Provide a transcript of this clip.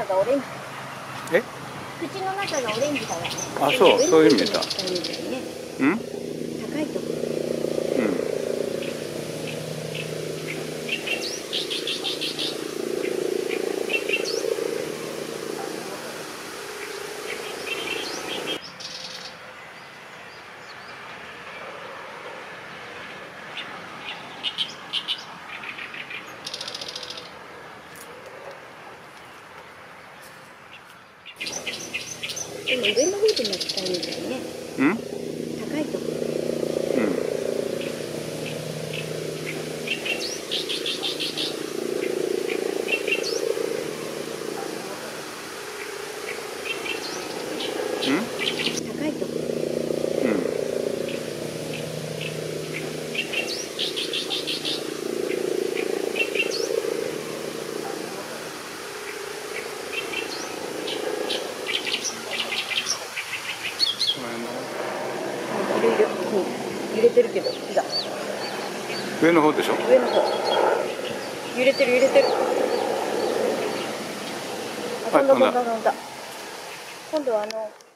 がオレンジ。 え？ 口の中がオレンジだわ。 あ、そう、そういう意味だ。うん？ 高いとこ。 うん。 でも上の方でも使えるんだよね。 うん？ 高いとこ。 うん。うん？ 高いとこ。 うん。 いろいろ、揺れてるけど、ほら。 上の方でしょ？ 上の方。揺れてる、揺れてる。あ、飛んだ、飛んだ、飛んだ。今度は